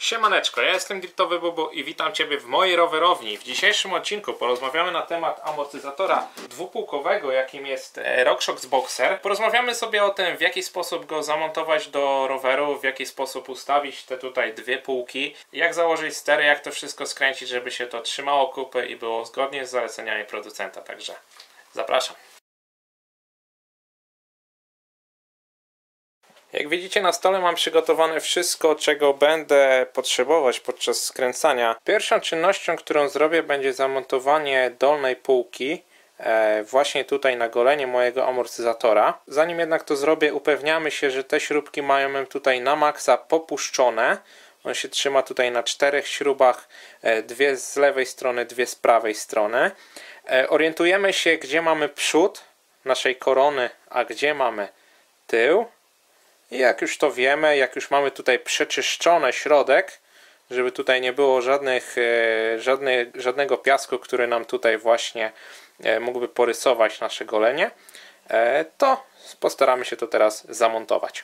Siemaneczko, ja jestem Driftowy Bubu i witam Ciebie w mojej rowerowni. W dzisiejszym odcinku porozmawiamy na temat amortyzatora dwupółkowego, jakim jest RockShox Boxer. Porozmawiamy sobie o tym, w jaki sposób go zamontować do roweru, w jaki sposób ustawić te tutaj dwie półki, jak założyć stery, jak to wszystko skręcić, żeby się to trzymało kupy i było zgodnie z zaleceniami producenta. Także zapraszam. Jak widzicie, na stole mam przygotowane wszystko, czego będę potrzebować podczas skręcania. Pierwszą czynnością, którą zrobię, będzie zamontowanie dolnej półki właśnie tutaj na golenie mojego amortyzatora. Zanim jednak to zrobię, upewniamy się, że te śrubki mają tutaj na maksa popuszczone. On się trzyma tutaj na 4 śrubach, dwie z lewej strony, dwie z prawej strony. Orientujemy się, gdzie mamy przód naszej korony, a gdzie mamy tył. I jak już to wiemy, jak już mamy tutaj przeczyszczony środek, żeby tutaj nie było żadnego piasku, który nam tutaj właśnie mógłby porysować nasze golenie, to postaramy się to teraz zamontować.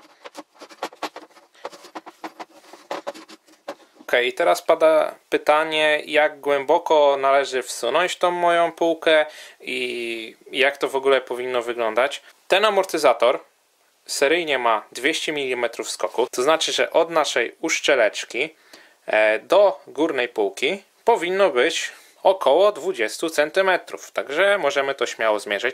Ok, i teraz pada pytanie, jak głęboko należy wsunąć tą moją półkę i jak to w ogóle powinno wyglądać. Ten amortyzator seryjnie ma 200 mm skoku, to znaczy, że od naszej uszczeleczki do górnej półki powinno być około 20 cm, także możemy to śmiało zmierzyć.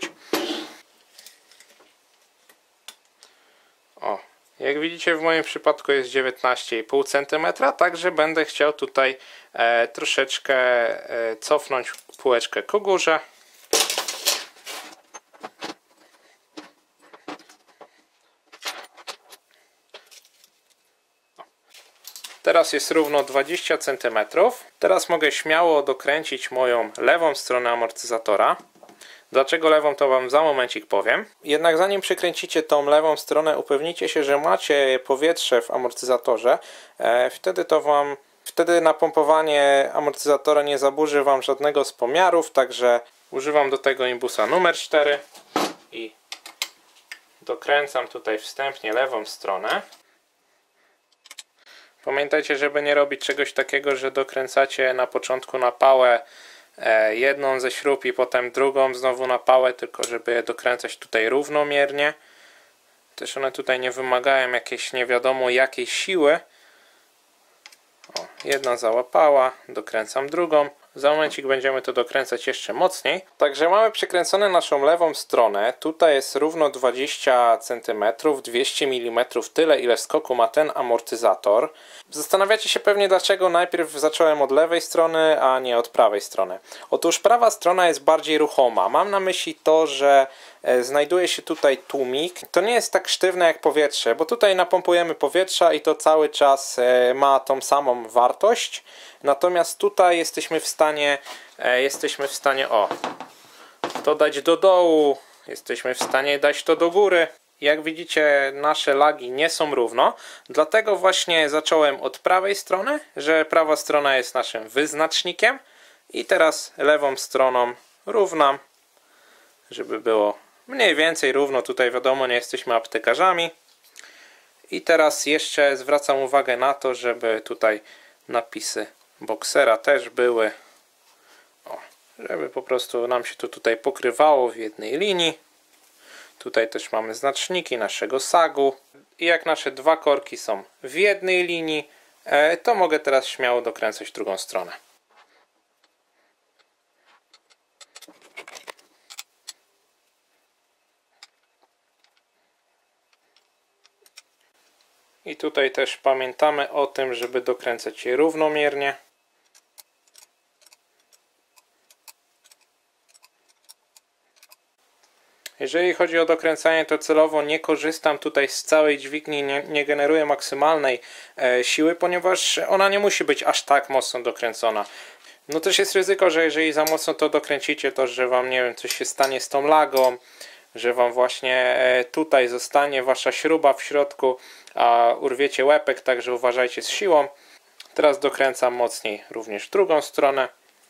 O, jak widzicie, w moim przypadku jest 19,5 cm, także będę chciał tutaj troszeczkę cofnąć półeczkę ku górze. Teraz jest równo 20 cm. Teraz mogę śmiało dokręcić moją lewą stronę amortyzatora. Dlaczego lewą, to Wam za momencik powiem. Jednak zanim przykręcicie tą lewą stronę, upewnijcie się, że macie powietrze w amortyzatorze. Wtedy napompowanie amortyzatora nie zaburzy Wam żadnego z pomiarów. Także używam do tego imbusa numer 4 i dokręcam tutaj wstępnie lewą stronę. Pamiętajcie, żeby nie robić czegoś takiego, że dokręcacie na początku na pałę jedną ze śrub i potem drugą znowu na pałę, tylko żeby je dokręcać tutaj równomiernie. Też one tutaj nie wymagają jakiejś nie wiadomo jakiej siły. O, jedna załapała, dokręcam drugą. Za momencik będziemy to dokręcać jeszcze mocniej. Także mamy przykręcone naszą lewą stronę. Tutaj jest równo 20 cm, 200 mm, tyle ile skoku ma ten amortyzator. Zastanawiacie się pewnie, dlaczego najpierw zacząłem od lewej strony, a nie od prawej strony. Otóż prawa strona jest bardziej ruchoma. Mam na myśli to, że znajduje się tutaj tłumik. To nie jest tak sztywne jak powietrze, bo tutaj napompujemy powietrza i to cały czas ma tą samą wartość. Natomiast tutaj jesteśmy w stanie to dać do dołu, jesteśmy w stanie dać to do góry. Jak widzicie, nasze lagi nie są równo, dlatego właśnie zacząłem od prawej strony, że prawa strona jest naszym wyznacznikiem i teraz lewą stroną równam, żeby było mniej więcej równo. Tutaj wiadomo, nie jesteśmy aptekarzami. I teraz jeszcze zwracam uwagę na to, żeby tutaj napisy Boxera też były, żeby po prostu nam się to tutaj pokrywało w jednej linii. Tutaj też mamy znaczniki naszego sagu i jak nasze dwa korki są w jednej linii, to mogę teraz śmiało dokręcać drugą stronę. I tutaj też pamiętamy o tym, żeby dokręcać je równomiernie. Jeżeli chodzi o dokręcanie, to celowo nie korzystam tutaj z całej dźwigni, nie generuję maksymalnej siły, ponieważ ona nie musi być aż tak mocno dokręcona. No też jest ryzyko, że jeżeli za mocno to dokręcicie, to że Wam, nie wiem, coś się stanie z tą lagą, że Wam właśnie tutaj zostanie Wasza śruba w środku, a urwiecie łepek, także uważajcie z siłą. Teraz dokręcam mocniej również drugą stronę,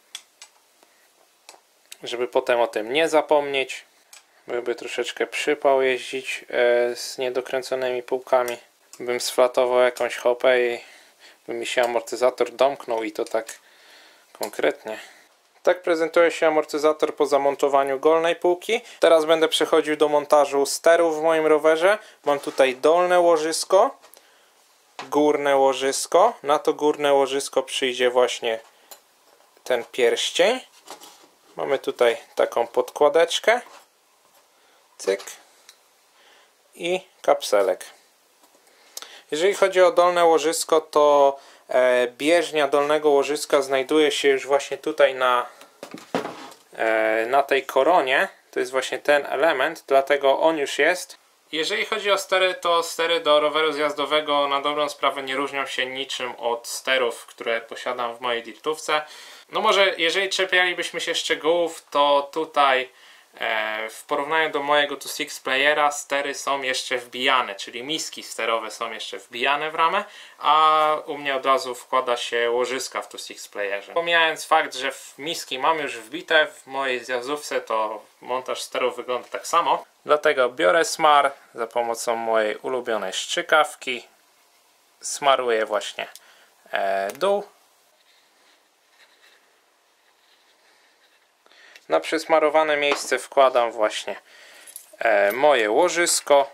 żeby potem o tym nie zapomnieć. Byłby troszeczkę przypał jeździć z niedokręconymi półkami. Bym sflatował jakąś hopę i by mi się amortyzator domknął i to tak konkretnie. Tak prezentuje się amortyzator po zamontowaniu golnej półki. Teraz będę przechodził do montażu sterów w moim rowerze. Mam tutaj dolne łożysko, górne łożysko. Na to górne łożysko przyjdzie właśnie ten pierścień. Mamy tutaj taką podkładeczkę. Cyk. I kapselek. Jeżeli chodzi o dolne łożysko, to bieżnia dolnego łożyska znajduje się już właśnie tutaj na tej koronie. To jest właśnie ten element, dlatego on już jest. Jeżeli chodzi o stery, to stery do roweru zjazdowego na dobrą sprawę nie różnią się niczym od sterów, które posiadam w mojej dirtówce. No może jeżeli czepialibyśmy się szczegółów, to tutaj w porównaniu do mojego 2.6 playera stery są jeszcze wbijane, czyli miski sterowe są jeszcze wbijane w ramę, a u mnie od razu wkłada się łożyska w 2.6 playerze. Pomijając fakt, że miski mam już wbite, w mojej zjazdówce to montaż sterów wygląda tak samo. Dlatego biorę smar za pomocą mojej ulubionej strzykawki, smaruję właśnie dół. Na przysmarowane miejsce wkładam właśnie moje łożysko.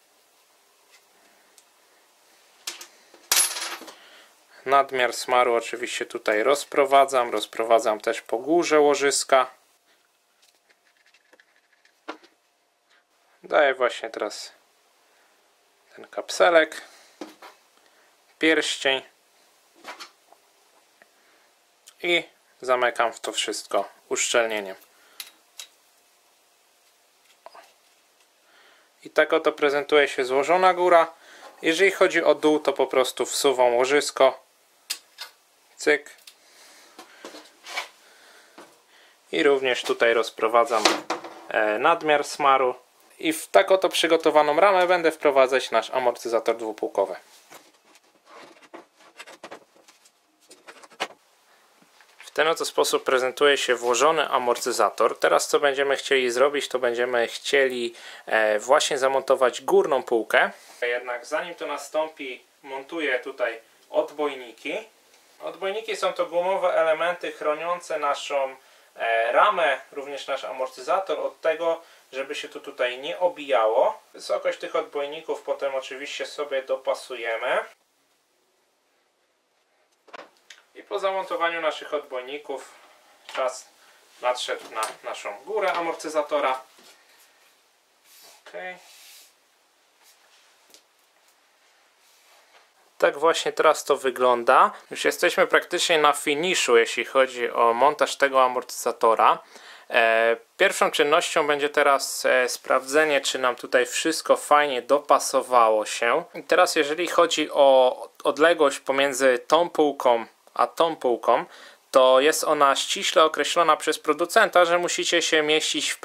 Nadmiar smaru oczywiście tutaj rozprowadzam też po górze łożyska. Daję właśnie teraz ten kapselek, pierścień i zamykam w to wszystko uszczelnieniem. I tak oto prezentuje się złożona góra. Jeżeli chodzi o dół, to po prostu wsuwam łożysko, cyk, i również tutaj rozprowadzam nadmiar smaru i w tak oto przygotowaną ramę będę wprowadzać nasz amortyzator dwupółkowy. W ten oto sposób prezentuje się włożony amortyzator. Teraz co będziemy chcieli zrobić, to będziemy chcieli właśnie zamontować górną półkę. Jednak zanim to nastąpi, montuję tutaj odbojniki. Odbojniki są to gumowe elementy chroniące naszą ramę, również nasz amortyzator od tego, żeby się to tutaj nie obijało. Wysokość tych odbojników potem oczywiście sobie dopasujemy. I po zamontowaniu naszych odbojników czas nadszedł na naszą górę amortyzatora. Okay. Tak właśnie teraz to wygląda. Już jesteśmy praktycznie na finiszu, jeśli chodzi o montaż tego amortyzatora. Pierwszą czynnością będzie teraz sprawdzenie, czy nam tutaj wszystko fajnie dopasowało się. I teraz jeżeli chodzi o odległość pomiędzy tą półką a tą półką, to jest ona ściśle określona przez producenta, że musicie się mieścić w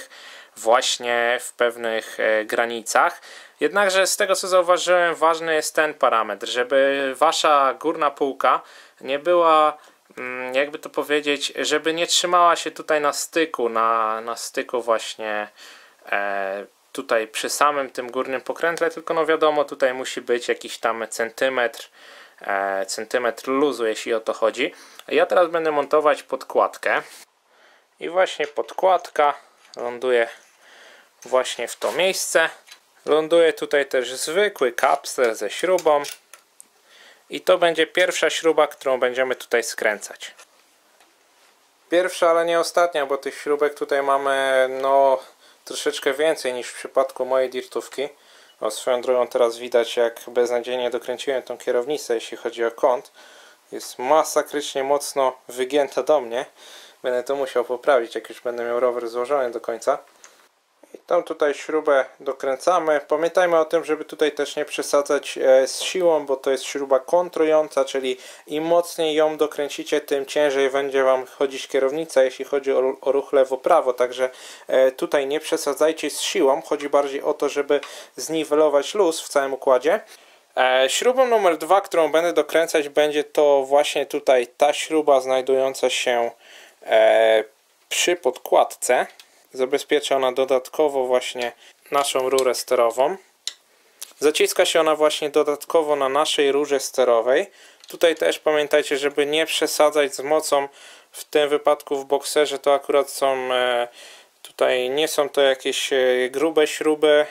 pewnych granicach. Jednakże z tego co zauważyłem, ważny jest ten parametr, żeby wasza górna półka nie była, jakby to powiedzieć, żeby nie trzymała się tutaj na styku, na styku właśnie tutaj przy samym tym górnym pokrętle, tylko no wiadomo, tutaj musi być jakiś tam centymetr luzu, jeśli o to chodzi. Ja teraz będę montować podkładkę i właśnie podkładka ląduje właśnie w to miejsce. Ląduje tutaj też zwykły kapsel ze śrubą i to będzie pierwsza śruba, którą będziemy tutaj skręcać. Pierwsza, ale nie ostatnia, bo tych śrubek tutaj mamy no troszeczkę więcej niż w przypadku mojej dirtówki. O, swoją drogą teraz widać, jak beznadziejnie dokręciłem tą kierownicę, jeśli chodzi o kąt. Jest masakrycznie mocno wygięta do mnie. Będę to musiał poprawić, jak już będę miał rower złożony do końca. I tą tutaj śrubę dokręcamy. Pamiętajmy o tym, żeby tutaj też nie przesadzać z siłą, bo to jest śruba kontrująca, czyli im mocniej ją dokręcicie, tym ciężej będzie wam chodzić kierownica, jeśli chodzi o ruch lewo-prawo. Także tutaj nie przesadzajcie z siłą. Chodzi bardziej o to, żeby zniwelować luz w całym układzie. Śrubą numer 2, którą będę dokręcać, będzie to właśnie tutaj ta śruba znajdująca się przy podkładce. Zabezpiecza ona dodatkowo właśnie naszą rurę sterową. Zaciska się ona właśnie dodatkowo na naszej rurze sterowej. Tutaj też pamiętajcie, żeby nie przesadzać z mocą. W tym wypadku w bokserze to akurat są, tutaj nie są to jakieś grube śruby.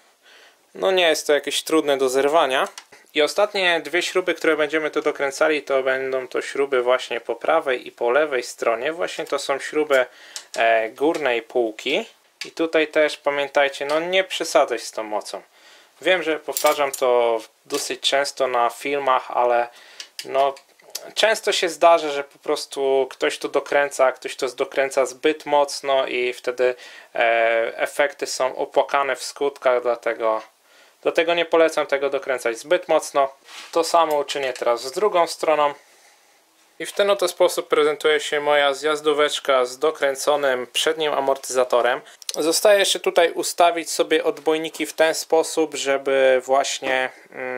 No nie jest to jakieś trudne do zerwania. I ostatnie dwie śruby, które będziemy tu dokręcali, to będą to śruby właśnie po prawej i po lewej stronie. Właśnie to są śruby górnej półki. I tutaj też pamiętajcie, no nie przesadzać z tą mocą. Wiem, że powtarzam to dosyć często na filmach, ale no często się zdarza, że po prostu ktoś to dokręca, ktoś to dokręca zbyt mocno i wtedy efekty są opłakane w skutkach, dlatego nie polecam tego dokręcać zbyt mocno. To samo uczynię teraz z drugą stroną. I w ten oto sposób prezentuje się moja zjazdóweczka z dokręconym przednim amortyzatorem. Zostaje jeszcze tutaj ustawić sobie odbojniki w ten sposób, żeby właśnie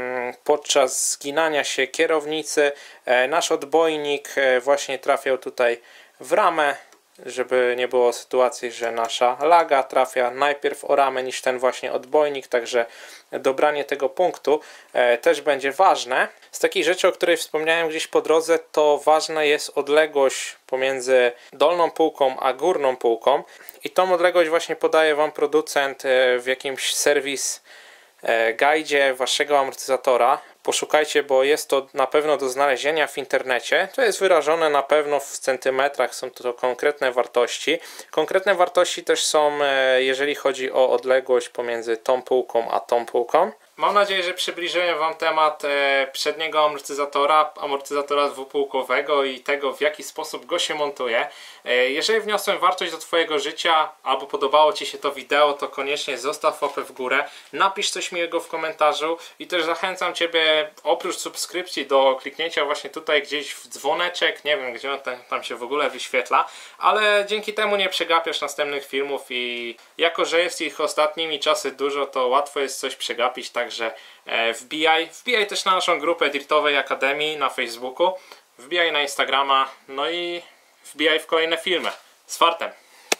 podczas zginania się kierownicy nasz odbojnik właśnie trafiał tutaj w ramę, żeby nie było sytuacji, że nasza laga trafia najpierw o ramę niż ten właśnie odbojnik, także dobranie tego punktu też będzie ważne. Z takich rzeczy, o której wspomniałem gdzieś po drodze, to ważna jest odległość pomiędzy dolną półką a górną półką i tą odległość właśnie podaje Wam producent w jakimś serwis guidzie waszego amortyzatora. Poszukajcie, bo jest to na pewno do znalezienia w internecie. To jest wyrażone na pewno w centymetrach, są to konkretne wartości. Konkretne wartości też są, jeżeli chodzi o odległość pomiędzy tą półką a tą półką. Mam nadzieję, że przybliżyłem Wam temat przedniego amortyzatora dwupółkowego i tego, w jaki sposób go się montuje. Jeżeli wniosłem wartość do Twojego życia albo podobało Ci się to wideo, to koniecznie zostaw łapę w górę, napisz coś miłego w komentarzu i też zachęcam Ciebie oprócz subskrypcji do kliknięcia właśnie tutaj gdzieś w dzwoneczek, nie wiem gdzie on tam się w ogóle wyświetla, ale dzięki temu nie przegapiasz następnych filmów i jako, że jest ich ostatnimi czasy dużo, to łatwo jest coś przegapić, także wbijaj też na naszą grupę Dirtowej Akademii na Facebooku, wbijaj na Instagrama, no i wbijaj w kolejne filmy. Z fartem!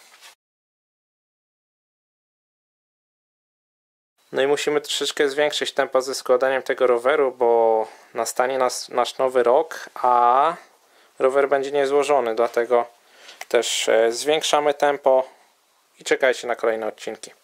No i musimy troszeczkę zwiększyć tempo ze składaniem tego roweru, bo nastanie nasz nowy rok, a rower będzie niezłożony, dlatego też zwiększamy tempo i czekajcie na kolejne odcinki.